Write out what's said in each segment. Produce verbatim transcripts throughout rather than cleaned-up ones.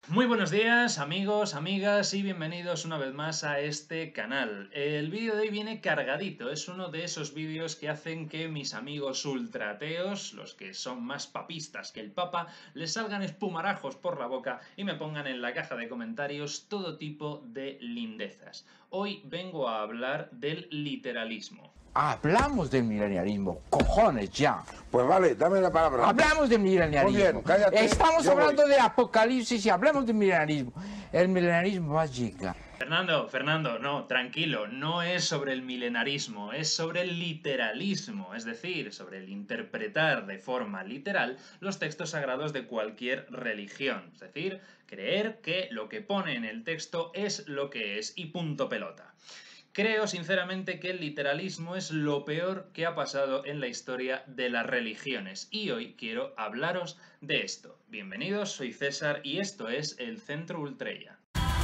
Muy buenos días amigos, amigas y bienvenidos una vez más a este canal. El vídeo de hoy viene cargadito, es uno de esos vídeos que hacen que mis amigos ultrateos, los que son más papistas que el papa, les salgan espumarajos por la boca y me pongan en la caja de comentarios todo tipo de lindezas. Hoy vengo a hablar del literalismo. Hablamos del milenialismo, cojones ya. Pues vale, dame la palabra. Hablamos del milenialismo. Muy bien, cállate. Estamos yo hablando voy. de apocalipsis y hablamos del milenialismo. El milenialismo va a llegar. Fernando, Fernando, no, tranquilo, no es sobre el milenarismo, es sobre el literalismo, es decir, sobre el interpretar de forma literal los textos sagrados de cualquier religión, es decir, creer que lo que pone en el texto es lo que es y punto pelota. Creo sinceramente que el literalismo es lo peor que ha pasado en la historia de las religiones y hoy quiero hablaros de esto. Bienvenidos, soy César y esto es el Centro Ultreya.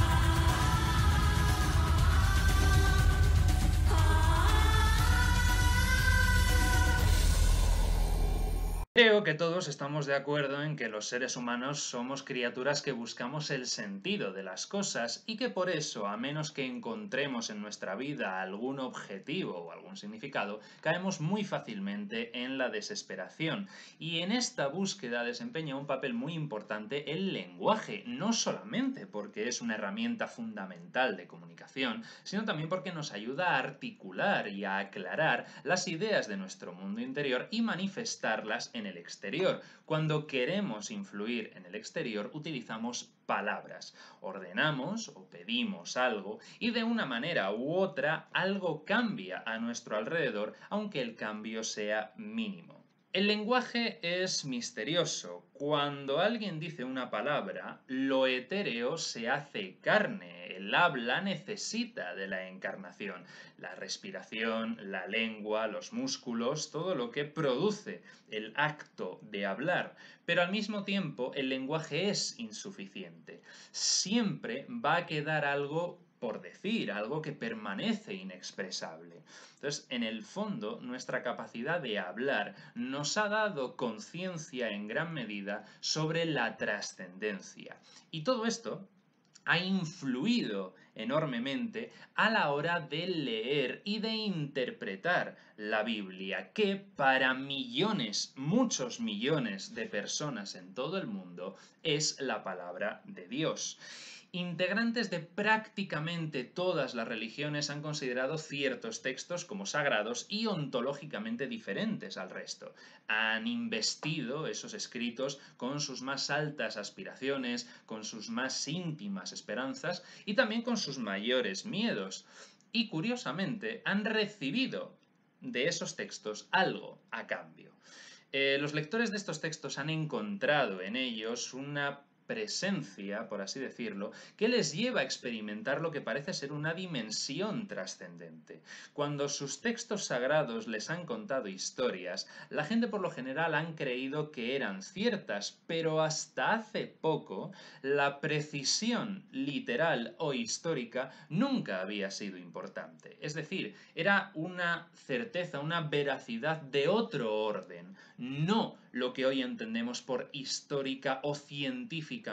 Creo que todos estamos de acuerdo en que los seres humanos somos criaturas que buscamos el sentido de las cosas y que por eso, a menos que encontremos en nuestra vida algún objetivo o algún significado, caemos muy fácilmente en la desesperación. Y en esta búsqueda desempeña un papel muy importante el lenguaje, no solamente porque es una herramienta fundamental de comunicación, sino también porque nos ayuda a articular y a aclarar las ideas de nuestro mundo interior y manifestarlas en el exterior. Cuando queremos influir en el exterior, utilizamos palabras. Ordenamos o pedimos algo y de una manera u otra algo cambia a nuestro alrededor, aunque el cambio sea mínimo. El lenguaje es misterioso. Cuando alguien dice una palabra, lo etéreo se hace carne. El habla necesita de la encarnación. La respiración, la lengua, los músculos, todo lo que produce el acto de hablar. Pero al mismo tiempo, el lenguaje es insuficiente. Siempre va a quedar algo por decir, algo que permanece inexpresable. Entonces, en el fondo, nuestra capacidad de hablar nos ha dado conciencia en gran medida sobre la trascendencia. Y todo esto ha influido enormemente a la hora de leer y de interpretar la Biblia, que para millones, muchos millones de personas en todo el mundo es la palabra de Dios. Integrantes de prácticamente todas las religiones han considerado ciertos textos como sagrados y ontológicamente diferentes al resto. Han investido esos escritos con sus más altas aspiraciones, con sus más íntimas esperanzas y también con sus mayores miedos. Y curiosamente han recibido de esos textos algo a cambio. Eh, los lectores de estos textos han encontrado en ellos una presencia, por así decirlo, que les lleva a experimentar lo que parece ser una dimensión trascendente. Cuando sus textos sagrados les han contado historias, la gente por lo general han creído que eran ciertas, pero hasta hace poco la precisión literal o histórica nunca había sido importante. Es decir, era una certeza, una veracidad de otro orden, no lo que hoy entendemos por histórica o científica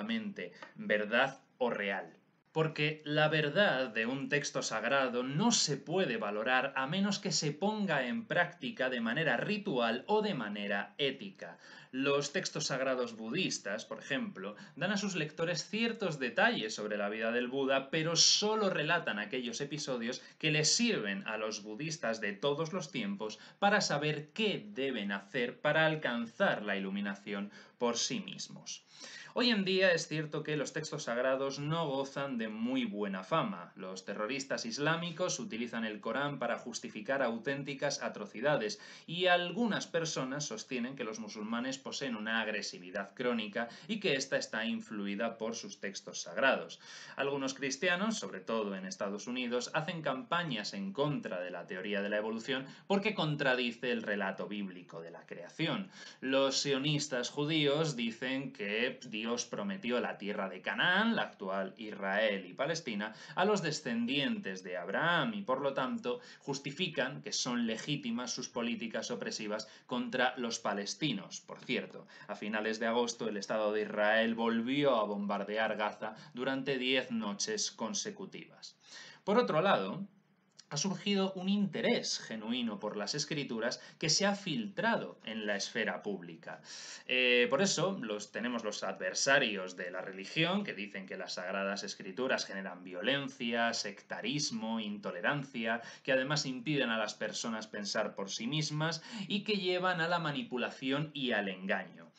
verdad o real. Porque la verdad de un texto sagrado no se puede valorar a menos que se ponga en práctica de manera ritual o de manera ética. Los textos sagrados budistas, por ejemplo, dan a sus lectores ciertos detalles sobre la vida del Buda, pero solo relatan aquellos episodios que les sirven a los budistas de todos los tiempos para saber qué deben hacer para alcanzar la iluminación por sí mismos. Hoy en día es cierto que los textos sagrados no gozan de muy buena fama. Los terroristas islámicos utilizan el Corán para justificar auténticas atrocidades y algunas personas sostienen que los musulmanes poseen una agresividad crónica y que ésta está influida por sus textos sagrados. Algunos cristianos, sobre todo en Estados Unidos, hacen campañas en contra de la teoría de la evolución porque contradice el relato bíblico de la creación. Los sionistas judíos dicen que Dios prometió la tierra de Canaán, la actual Israel y Palestina, a los descendientes de Abraham y por lo tanto justifican que son legítimas sus políticas opresivas contra los palestinos. Por cierto, a finales de agosto el Estado de Israel volvió a bombardear Gaza durante diez noches consecutivas. Por otro lado, ha surgido un interés genuino por las escrituras que se ha filtrado en la esfera pública. Eh, por eso los, tenemos los adversarios de la religión que dicen que las sagradas escrituras generan violencia, sectarismo, intolerancia, que además impiden a las personas pensar por sí mismas y que llevan a la manipulación y al engaño.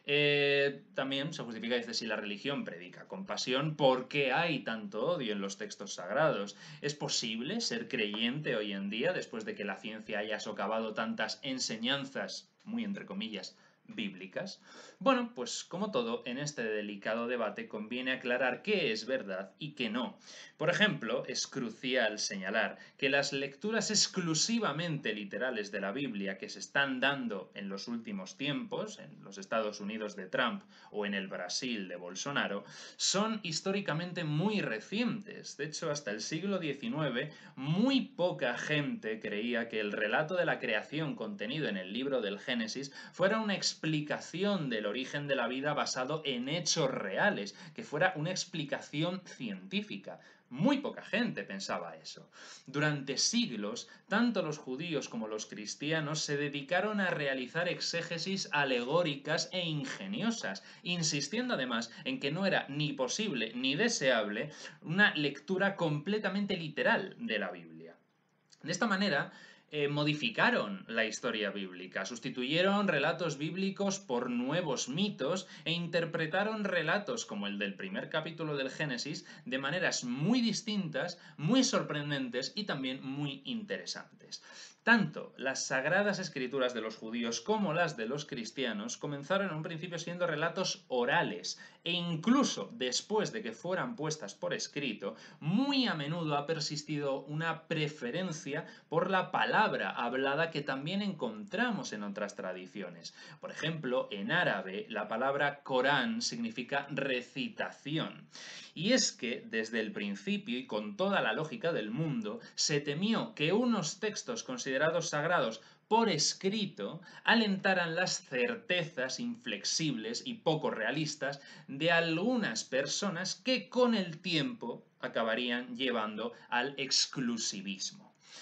Eh, también se justifica, dice, si la religión predica compasión, ¿por qué hay tanto odio en los textos sagrados? ¿Es posible ser creyente hoy en día después de que la ciencia haya socavado tantas enseñanzas, muy entre comillas, bíblicas? Bueno, pues como todo, en este delicado debate conviene aclarar qué es verdad y qué no. Por ejemplo, es crucial señalar que las lecturas exclusivamente literales de la Biblia que se están dando en los últimos tiempos, en los Estados Unidos de Trump o en el Brasil de Bolsonaro, son históricamente muy recientes. De hecho, hasta el siglo diecinueve, muy poca gente creía que el relato de la creación contenido en el libro del Génesis fuera una explicación del origen de la vida basado en hechos reales, que fuera una explicación científica. Muy poca gente pensaba eso. Durante siglos, tanto los judíos como los cristianos se dedicaron a realizar exégesis alegóricas e ingeniosas, insistiendo además en que no era ni posible ni deseable una lectura completamente literal de la Biblia. De esta manera, Eh, modificaron la historia bíblica, sustituyeron relatos bíblicos por nuevos mitos e interpretaron relatos como el del primer capítulo del Génesis de maneras muy distintas, muy sorprendentes y también muy interesantes. Tanto las sagradas escrituras de los judíos como las de los cristianos comenzaron en un principio siendo relatos orales e incluso después de que fueran puestas por escrito, muy a menudo ha persistido una preferencia por la palabra hablada que también encontramos en otras tradiciones. Por ejemplo, en árabe la palabra Corán significa recitación. Y es que desde el principio y con toda la lógica del mundo se temió que unos textos considerados sagrados por escrito alentaran las certezas inflexibles y poco realistas de algunas personas que con el tiempo acabarían llevando al exclusivismo.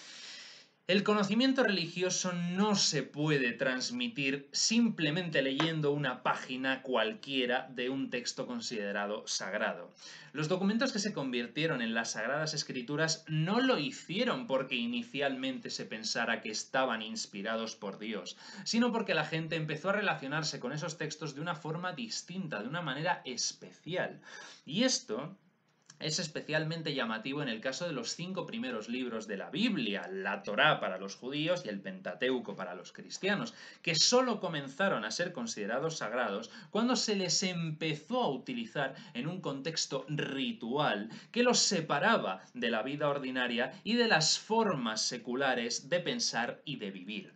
El conocimiento religioso no se puede transmitir simplemente leyendo una página cualquiera de un texto considerado sagrado. Los documentos que se convirtieron en las Sagradas Escrituras no lo hicieron porque inicialmente se pensara que estaban inspirados por Dios, sino porque la gente empezó a relacionarse con esos textos de una forma distinta, de una manera especial. Y esto es especialmente llamativo en el caso de los cinco primeros libros de la Biblia, la Torá para los judíos y el Pentateuco para los cristianos, que solo comenzaron a ser considerados sagrados cuando se les empezó a utilizar en un contexto ritual que los separaba de la vida ordinaria y de las formas seculares de pensar y de vivir.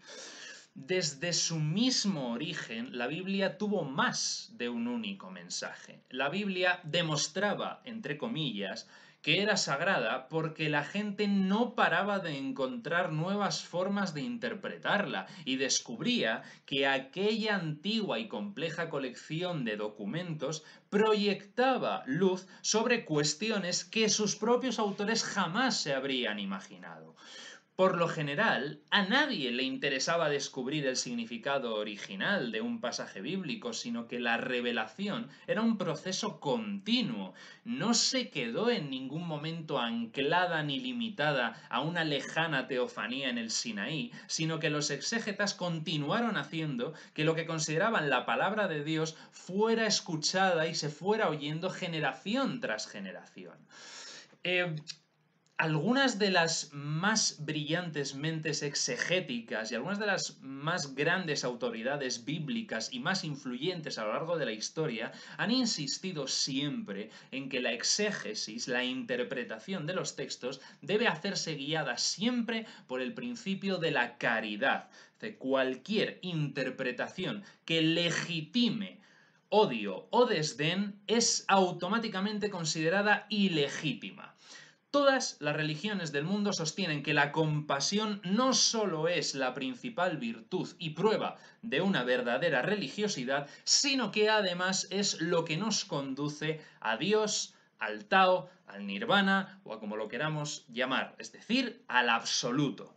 Desde su mismo origen, la Biblia tuvo más de un único mensaje. La Biblia demostraba, entre comillas, que era sagrada porque la gente no paraba de encontrar nuevas formas de interpretarla y descubría que aquella antigua y compleja colección de documentos proyectaba luz sobre cuestiones que sus propios autores jamás se habrían imaginado. Por lo general, a nadie le interesaba descubrir el significado original de un pasaje bíblico, sino que la revelación era un proceso continuo. No se quedó en ningún momento anclada ni limitada a una lejana teofanía en el Sinaí, sino que los exégetas continuaron haciendo que lo que consideraban la palabra de Dios fuera escuchada y se fuera oyendo generación tras generación. Eh, Algunas de las más brillantes mentes exegéticas y algunas de las más grandes autoridades bíblicas y más influyentes a lo largo de la historia han insistido siempre en que la exégesis, la interpretación de los textos, debe hacerse guiada siempre por el principio de la caridad. De cualquier interpretación que legitime odio o desdén es automáticamente considerada ilegítima. Todas las religiones del mundo sostienen que la compasión no solo es la principal virtud y prueba de una verdadera religiosidad, sino que además es lo que nos conduce a Dios, al Tao, al Nirvana o a como lo queramos llamar, es decir, al absoluto.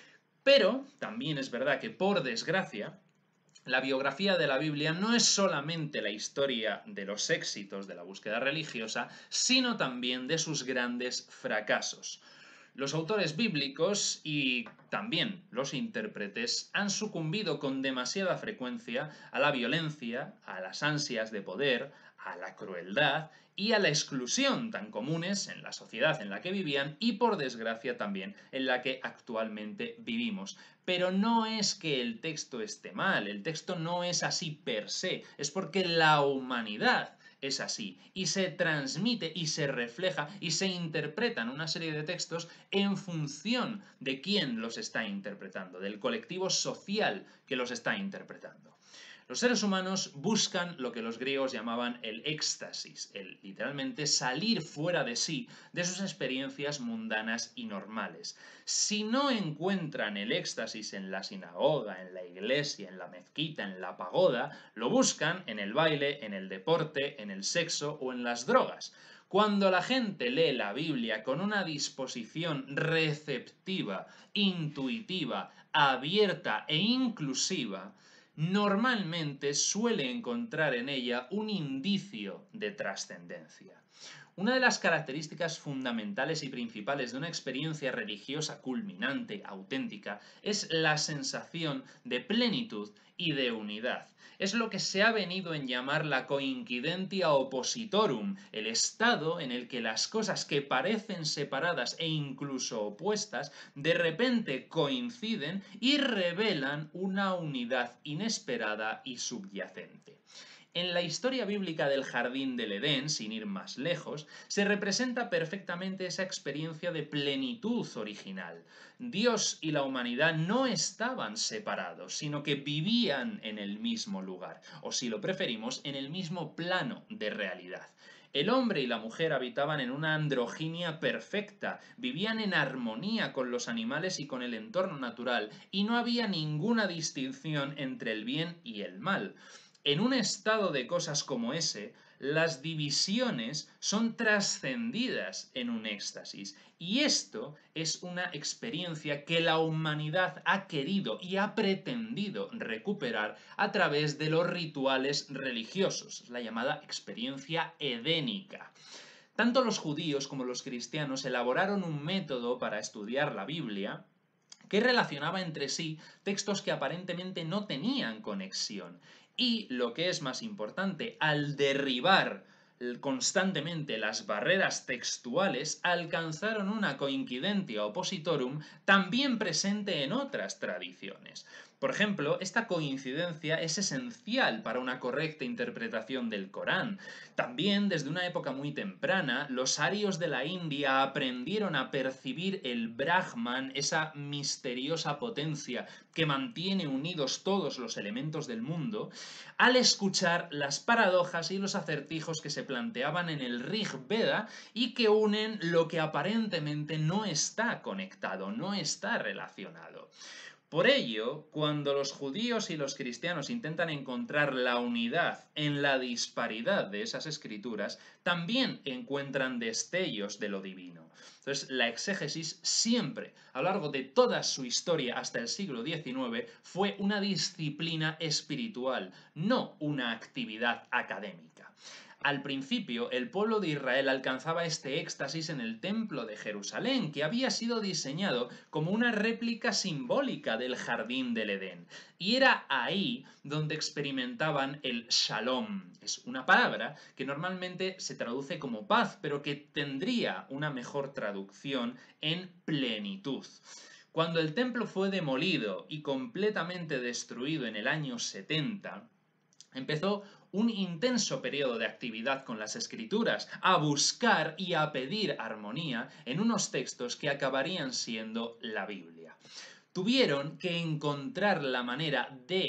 Pero también es verdad que, por desgracia, la biografía de la Biblia no es solamente la historia de los éxitos de la búsqueda religiosa, sino también de sus grandes fracasos. Los autores bíblicos y también los intérpretes han sucumbido con demasiada frecuencia a la violencia, a las ansias de poder, a la crueldad y a la exclusión tan comunes en la sociedad en la que vivían y, por desgracia, también en la que actualmente vivimos. Pero no es que el texto esté mal, el texto no es así per se, es porque la humanidad es así y se transmite y se refleja y se interpretan una serie de textos en función de quién los está interpretando, del colectivo social que los está interpretando. Los seres humanos buscan lo que los griegos llamaban el éxtasis, el literalmente salir fuera de sí, de sus experiencias mundanas y normales. Si no encuentran el éxtasis en la sinagoga, en la iglesia, en la mezquita, en la pagoda, lo buscan en el baile, en el deporte, en el sexo o en las drogas. Cuando la gente lee la Biblia con una disposición receptiva, intuitiva, abierta e inclusiva, normalmente suele encontrar en ella un indicio de trascendencia. Una de las características fundamentales y principales de una experiencia religiosa culminante, auténtica, es la sensación de plenitud y de unidad. Es lo que se ha venido en llamar la coincidentia oppositorum, el estado en el que las cosas que parecen separadas e incluso opuestas, de repente coinciden y revelan una unidad inesperada y subyacente. En la historia bíblica del Jardín del Edén, sin ir más lejos, se representa perfectamente esa experiencia de plenitud original. Dios y la humanidad no estaban separados, sino que vivían en el mismo lugar, o si lo preferimos, en el mismo plano de realidad. El hombre y la mujer habitaban en una androginia perfecta, vivían en armonía con los animales y con el entorno natural, y no había ninguna distinción entre el bien y el mal. En un estado de cosas como ese, las divisiones son trascendidas en un éxtasis. Y esto es una experiencia que la humanidad ha querido y ha pretendido recuperar a través de los rituales religiosos. Es la llamada experiencia edénica. Tanto los judíos como los cristianos elaboraron un método para estudiar la Biblia que relacionaba entre sí textos que aparentemente no tenían conexión. Y, lo que es más importante, al derribar constantemente las barreras textuales, alcanzaron una coincidentia oppositorum también presente en otras tradiciones. Por ejemplo, esta coincidencia es esencial para una correcta interpretación del Corán. También, desde una época muy temprana, los arios de la India aprendieron a percibir el Brahman, esa misteriosa potencia que mantiene unidos todos los elementos del mundo, al escuchar las paradojas y los acertijos que se planteaban en el Rig Veda y que unen lo que aparentemente no está conectado, no está relacionado. Por ello, cuando los judíos y los cristianos intentan encontrar la unidad en la disparidad de esas escrituras, también encuentran destellos de lo divino. Entonces, la exégesis siempre, a lo largo de toda su historia hasta el siglo diecinueve, fue una disciplina espiritual, no una actividad académica. Al principio, el pueblo de Israel alcanzaba este éxtasis en el templo de Jerusalén, que había sido diseñado como una réplica simbólica del Jardín del Edén. Y era ahí donde experimentaban el shalom. Es una palabra que normalmente se traduce como paz, pero que tendría una mejor traducción en plenitud. Cuando el templo fue demolido y completamente destruido en el año setenta, empezó un intenso periodo de actividad con las escrituras, a buscar y a pedir armonía en unos textos que acabarían siendo la Biblia. Tuvieron que encontrar la manera de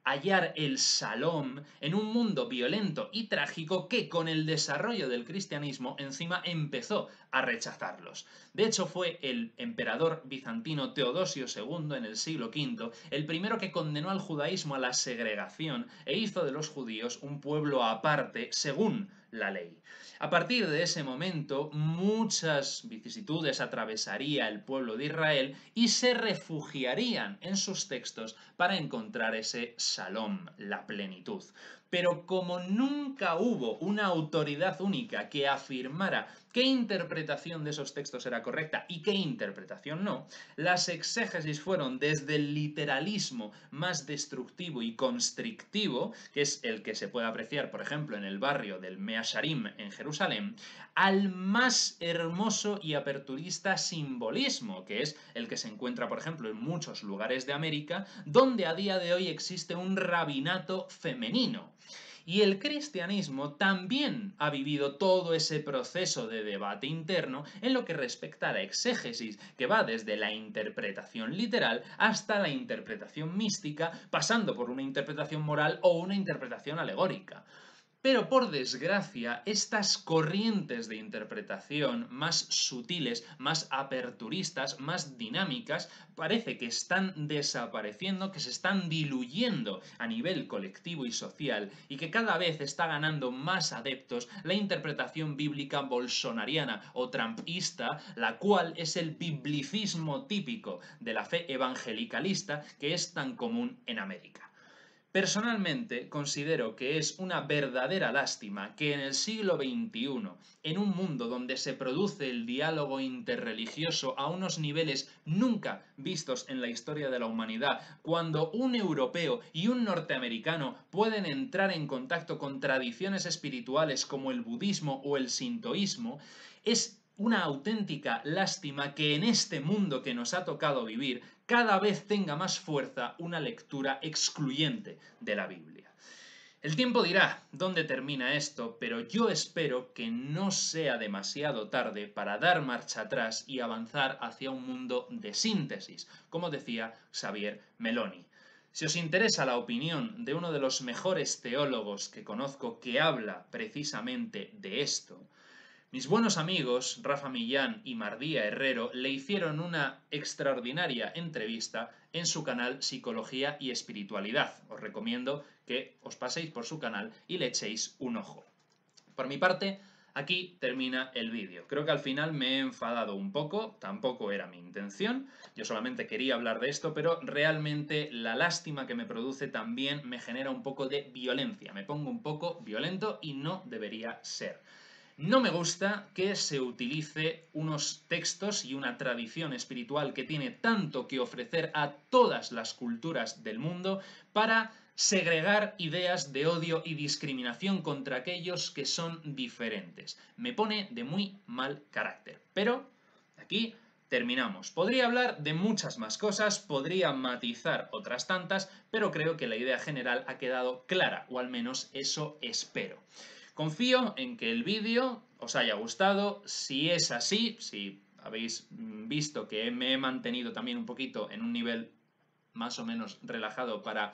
hallar el shalom en un mundo violento y trágico que con el desarrollo del cristianismo encima empezó a rechazarlos. De hecho, fue el emperador bizantino Teodosio segundo en el siglo quinto el primero que condenó al judaísmo a la segregación e hizo de los judíos un pueblo aparte según la ley. A partir de ese momento, muchas vicisitudes atravesaría el pueblo de Israel y se refugiarían en sus textos para encontrar ese shalom, la plenitud. Pero como nunca hubo una autoridad única que afirmara qué interpretación de esos textos era correcta y qué interpretación no, las exégesis fueron desde el literalismo más destructivo y constrictivo, que es el que se puede apreciar, por ejemplo, en el barrio del Mea Sharim en Jerusalén, al más hermoso y aperturista simbolismo, que es el que se encuentra, por ejemplo, en muchos lugares de América, donde a día de hoy existe un rabinato femenino. Y el cristianismo también ha vivido todo ese proceso de debate interno en lo que respecta a la exégesis, que va desde la interpretación literal hasta la interpretación mística, pasando por una interpretación moral o una interpretación alegórica. Pero por desgracia, estas corrientes de interpretación más sutiles, más aperturistas, más dinámicas, parece que están desapareciendo, que se están diluyendo a nivel colectivo y social y que cada vez está ganando más adeptos la interpretación bíblica bolsonariana o trumpista, la cual es el biblicismo típico de la fe evangelicalista que es tan común en América. Personalmente, considero que es una verdadera lástima que en el siglo veintiuno, en un mundo donde se produce el diálogo interreligioso a unos niveles nunca vistos en la historia de la humanidad, cuando un europeo y un norteamericano pueden entrar en contacto con tradiciones espirituales como el budismo o el sintoísmo, es una auténtica lástima que en este mundo que nos ha tocado vivir cada vez tenga más fuerza una lectura excluyente de la Biblia. El tiempo dirá dónde termina esto, pero yo espero que no sea demasiado tarde para dar marcha atrás y avanzar hacia un mundo de síntesis, como decía Xavier Meloni. Si os interesa la opinión de uno de los mejores teólogos que conozco que habla precisamente de esto, mis buenos amigos Rafa Millán y Mardía Herrero le hicieron una extraordinaria entrevista en su canal Psicología y Espiritualidad. Os recomiendo que os paséis por su canal y le echéis un ojo. Por mi parte, aquí termina el vídeo. Creo que al final me he enfadado un poco, tampoco era mi intención, yo solamente quería hablar de esto, pero realmente la lástima que me produce también me genera un poco de violencia. Me pongo un poco violento y no debería ser. No me gusta que se utilice unos textos y una tradición espiritual que tiene tanto que ofrecer a todas las culturas del mundo para segregar ideas de odio y discriminación contra aquellos que son diferentes. Me pone de muy mal carácter. Pero aquí terminamos. Podría hablar de muchas más cosas, podría matizar otras tantas, pero creo que la idea general ha quedado clara, o al menos eso espero. Confío en que el vídeo os haya gustado. Si es así, si habéis visto que me he mantenido también un poquito en un nivel más o menos relajado para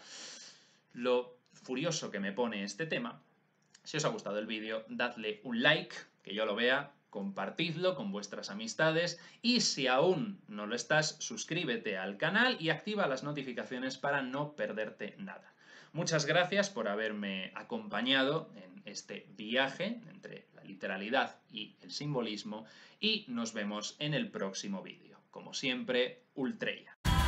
lo furioso que me pone este tema, si os ha gustado el vídeo, dadle un like, que yo lo vea, compartidlo con vuestras amistades y si aún no lo estás, suscríbete al canal y activa las notificaciones para no perderte nada. Muchas gracias por haberme acompañado en este viaje entre la literalidad y el simbolismo y nos vemos en el próximo vídeo. Como siempre, Ultreya.